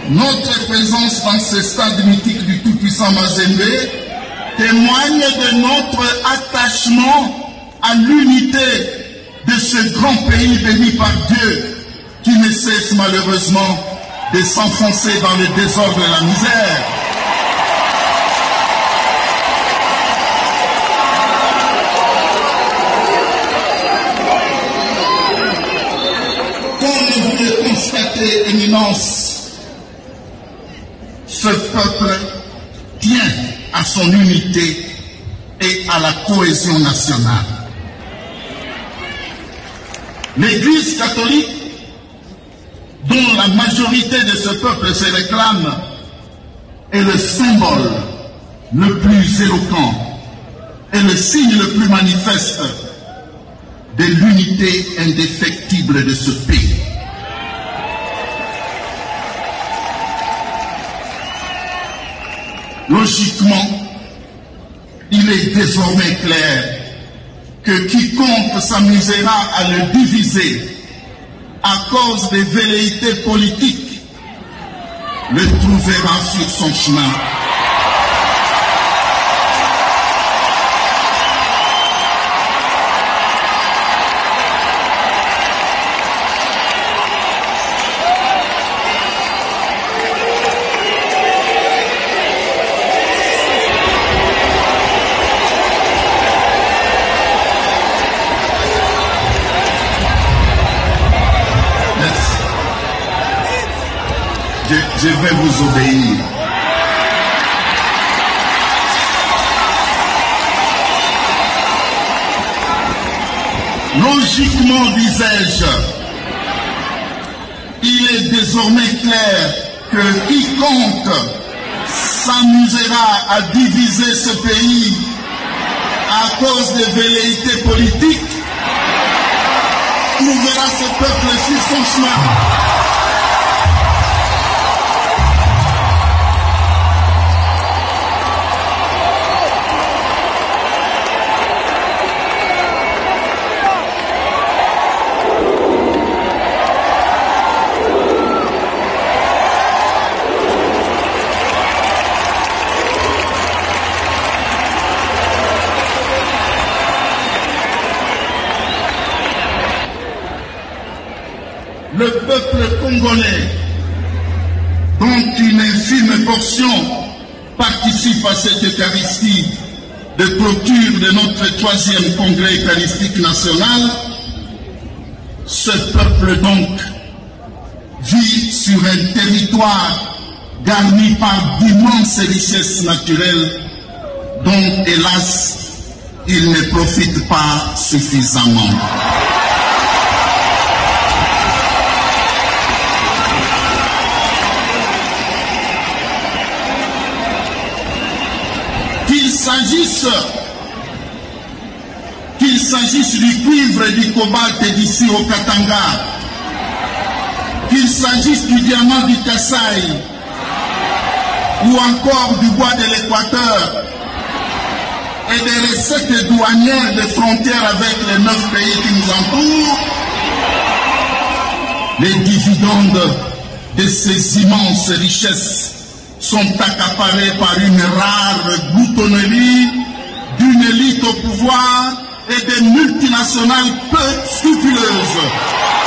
Notre présence dans ce stade mythique du tout-puissant Mazembe témoigne de notre attachement à l'unité de ce grand pays béni par Dieu qui ne cesse malheureusement de s'enfoncer dans le désordre et la misère. Comme vous le constatez, Éminence, ce peuple tient à son unité et à la cohésion nationale. L'Église catholique, dont la majorité de ce peuple se réclame, est le symbole le plus éloquent et le signe le plus manifeste de l'unité indéfectible de ce pays. Logiquement, il est désormais clair que quiconque s'amusera à le diviser à cause des velléités politiques le trouvera sur son chemin. Je vais vous obéir. Logiquement, disais-je, il est désormais clair que quiconque s'amusera à diviser ce pays à cause des velléités politiques trouvera ce peuple sur son chemin. Le peuple congolais, dont une infime portion participe à cette Eucharistie de clôture de notre 3e congrès eucharistique national, ce peuple donc vit sur un territoire garni par d'immenses richesses naturelles dont, hélas, il ne profite pas suffisamment. Qu'il s'agisse du cuivre et du cobalt d'ici au Katanga, qu'il s'agisse du diamant du Kasaï, ou encore du bois de l'Équateur, et des recettes douanières des frontières avec les 9 pays qui nous entourent, les dividendes de ces immenses richesses sont accaparés par une rare gloutonnerie d'une élite au pouvoir et des multinationales peu scrupuleuses.